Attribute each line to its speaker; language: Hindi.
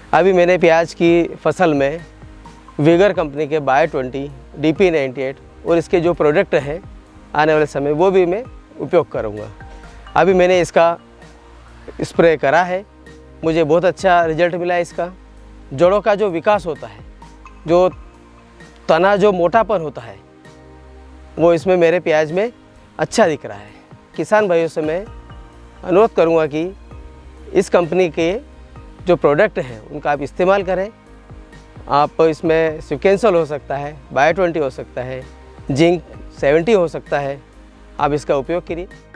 Speaker 1: अभी मैंने प्याज की फसल में विगर कंपनी के बायो-20, DP-98 और इसके जो प्रोडक्ट हैं आने वाले समय वो भी मैं उपयोग करूँगा। अभी मैंने इसका स्प्रे करा है, मुझे बहुत अच्छा रिजल्ट मिला है। इसका जड़ों का जो विकास होता है, जो तना जो मोटापन होता है, वो इसमें मेरे प्याज में अच्छा दिख रहा है। किसान भाइयों से मैं अनुरोध करूँगा कि इस कंपनी के जो प्रोडक्ट हैं उनका आप इस्तेमाल करें। आप इसमें सिक्वेंसल हो सकता है, बायो-20 हो सकता है, जिंक 70 हो सकता है, आप इसका उपयोग करिए।